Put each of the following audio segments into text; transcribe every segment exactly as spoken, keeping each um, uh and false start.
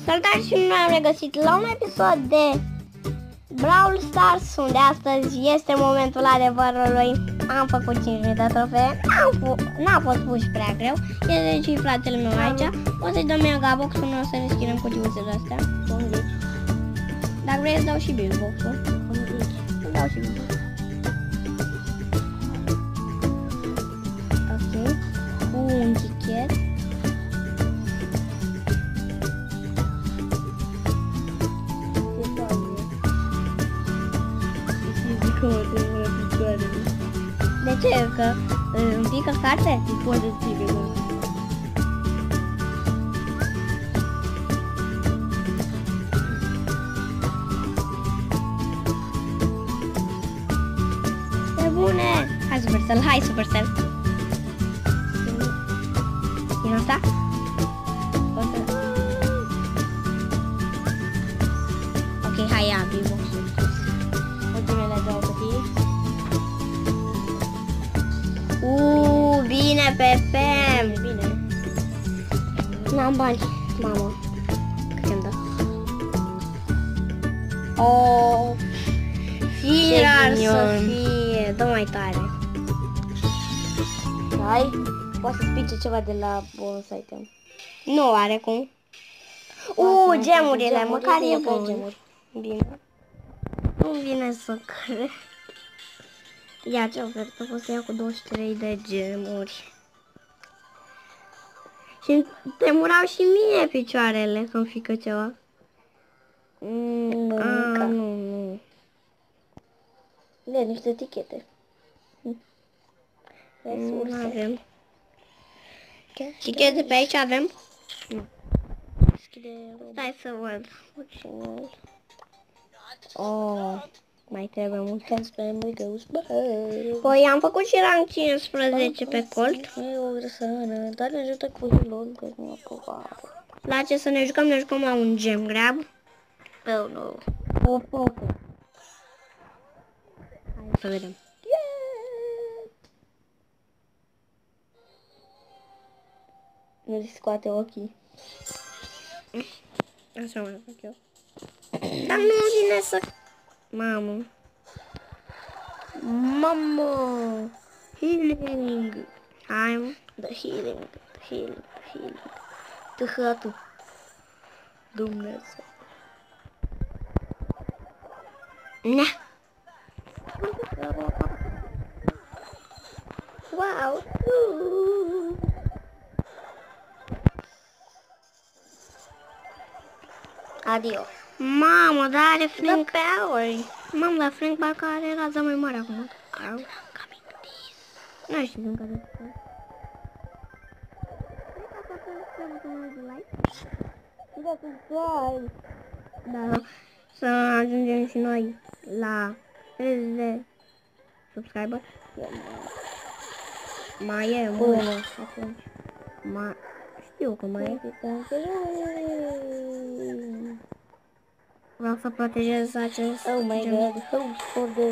Salutare și noi am regăsit la un episod de Brawl Stars, unde astăzi este momentul adevărului. Am făcut cinci mii de trofee, n-a fost puși prea greu. Este și fratele meu aici. O să-i dăm megabox-ul, noi o să deschidem cutiuțele astea. Dacă vrei să dau și billbox-ul. Îți dau și billbox. Ok. Cu un tichet. De ce? Că îmi pică carte? Poate să pică, da. Pe bune! Hai Supercell, hai Supercell! Din asta? Ok, hai ia billbox-ul. Ultimele două cutii. Uuu, bine pe fem! Bine. N-am bani, mamă. Cât-mi dă? Oh, firar să fie, dă mai tare. Hai, poate să pice ceva de la bonus item. Nu are cum. Uuu, gemurile, măcar e bun. Bine. Nu vine să cred. Ia ce ofertă, o să iau cu douăzeci și trei de gemuri. Și tremurau și mie picioarele când fică ceva. Mm, A, nu, nu. De niște etichete. Nu Resurse. avem. Etichete pe aici avem? Deschide. Stai să văd. Oh, mai trebuie mult timp spre mâigăus. Păi am făcut și rang cincisprezece pe Colt. E o grăsănă, dar ne ajută cu hilul, că nu a La ce să ne jucăm? Ne jucăm la un gem grab. Oh, no. O focă. Hai să vedem. Nu-ți scoate ochii. Așa mai fac eu. Dar nu vine să... Mamă. Mamă! Healing. Hai, mă. The healing, the healing, the healing. Tâhătul. Dumnezeu. Na. Wow! Adio. Mamă, dar are Frank. The power. Mamă, dar Frank parcă are raza mai mare acum. Au. Nu știu din care. Da, să ajungem și noi la treizeci de subscriber. Mai e mult. Până atunci. Mai știu că mai e. Vreau să protejez acest Oh my gem. god, host for the...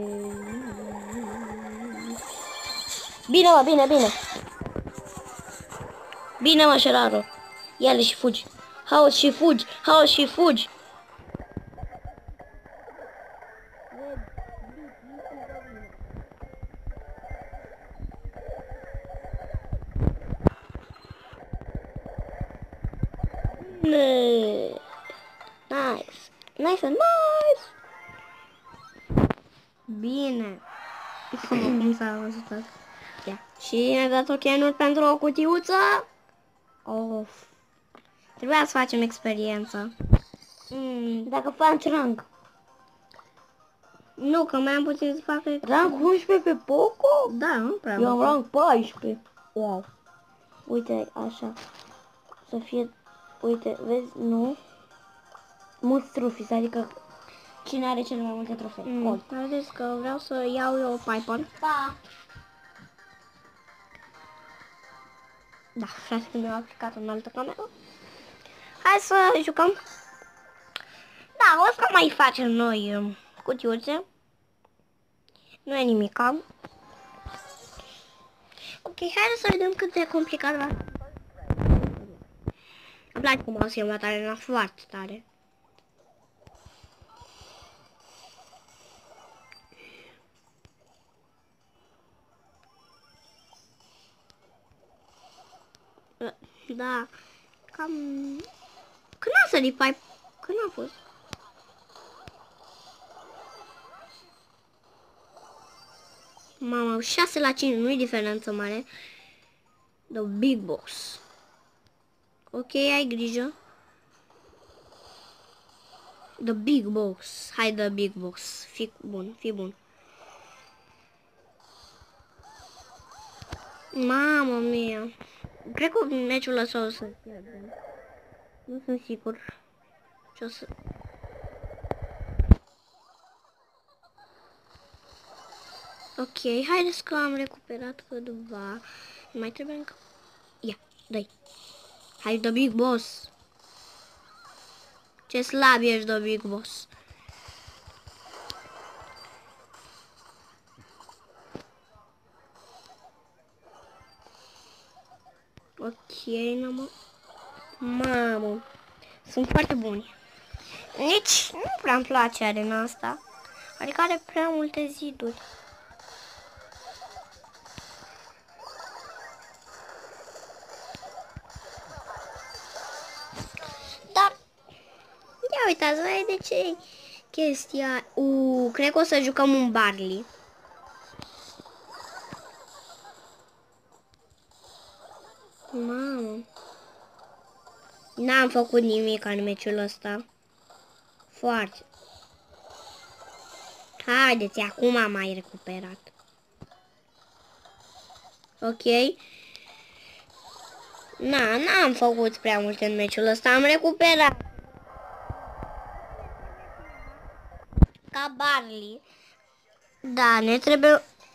Bine, mă, bine, bine. Bine, mă, șeraro. Ia-le și fugi. Haos și fugi, haos și fugi. Nice. Nice, nice. Bine. Cum s-a văzut asta? Ia. Și ne-a dat tokenuri pentru o cutiuță. Of. Trebuia să facem experiență. Mm. Dacă faci rang. Nu, că mai am puțin să fac... Rang unsprezece pe Poco? Da, nu prea. Eu am rang paisprezece. Wow. Uite, așa. Să fie... Uite, vezi? Nu. Mulți trofis, adică cine are cele mai multe trofee. Mm. Vedeți că vreau să iau eu Piper. Pa! Da, frate, că mi-au aplicat în altă cameră. Hai să jucăm. Da, o să mai facem noi um, cutiuțe. Nu e nimica. Ok, hai să vedem cât de complicat va. Îmi place cum au schimbat arena foarte tare. Da, cam... Când a sărit pipe? Când a fost? Mamă, șase la cinci, nu-i diferență mare. The Big Boss. Ok, ai grijă. The Big Boss. Hai, The Big Boss. Fii bun, fii bun. Mamă mia. Cred că meciul ăsta o să pierdem. Nu sunt sigur ce o să... Ok, haideți că am recuperat câteva. Mai trebuie încă... Ia, dă-i. Hai, The Big Boss. Ce slab ești, The Big Boss. Ok, n-am... Mamă. Sunt foarte buni. Nici nu prea îmi place arena asta. Adică are prea multe ziduri. Dar... Ia uitați, voi de ce chestia... Uuu, cred că o să jucăm un Barley. Mamă. N-am făcut nimic în meciul ăsta. Foarte. Haideți, acum am mai recuperat. Ok. Na, n-am făcut prea multe în meciul ăsta. Am recuperat. Ca Barley. Da, ne trebuie...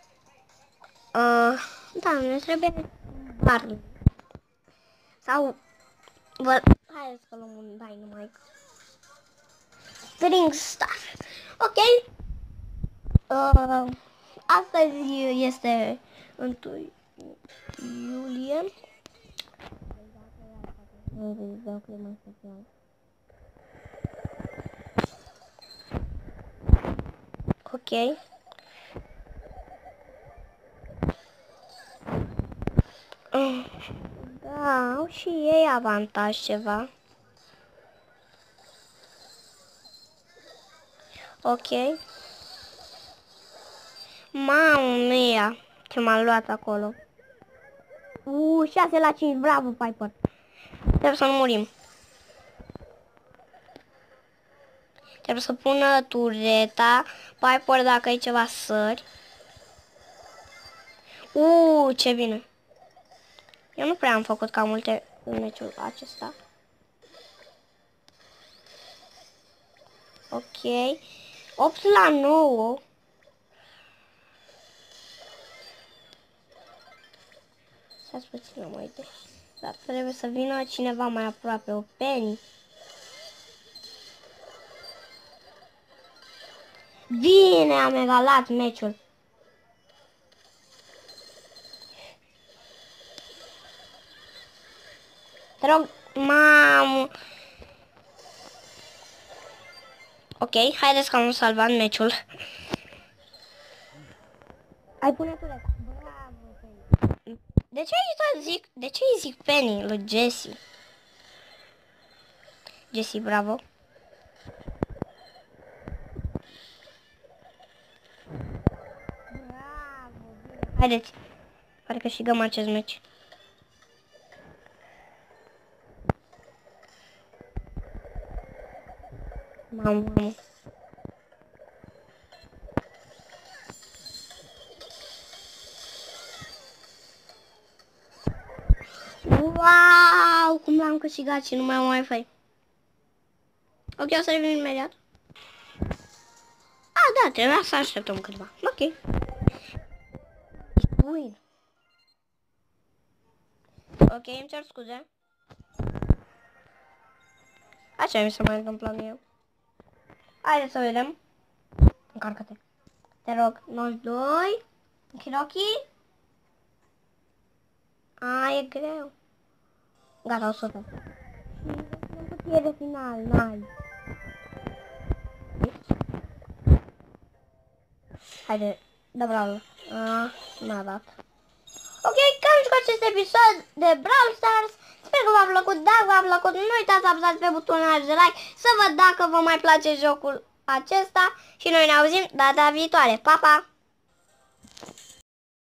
Uh, da, ne trebuie Barley. Sau... Vă... Hai să luăm un Dynamite. String Star. Ok. Uh, astăzi este întâi iulie. Ok. Da, au și ei avantaj ceva. Ok. Mamă mia, ce m-a luat acolo. Uuu, șase la cinci, bravo, Piper. Trebuie să nu murim. Trebuie să pună tureta. Piper, dacă ai ceva sări. Uuu, ce bine. Eu nu prea am făcut ca multe în meciul acesta. Ok. opt la nouă. Să-ți puțin mai de. Dar trebuie să vină cineva mai aproape. O Penny. Bine, am egalat meciul. Te rog, mamă. Ok, haideți că am salvat meciul. Ai pune tureta. Bravo, Penny. De ce îi zic, de ce îi zic Penny lui Jessie? Jessie, bravo. Bravo, bine. Haideți. Pare că câștigăm acest meci. Mamă, mamă. Wow, cum l-am câștigat și nu mai am Wi-Fi. Ok, o să revin imediat. Ah, da, trebuia să așteptăm câteva. Ok. Win. Ok, îmi cer scuze. Așa mi se mai întâmplă mie. Haideți să vedem. Încarcă-te. Te rog, nouăzeci și doi. Închid ochii. A, e greu. Gata, o sută. În cutie de final, n-ai. Haide, da Brawl. Ah, n-a dat. Ok, cam și cu acest episod de Brawl Stars. Sper că v-a plăcut. Dacă v-a plăcut, nu uitați să apăsați pe butonul de like să văd dacă vă mai place jocul acesta. Și noi ne auzim data viitoare. Pa, pa!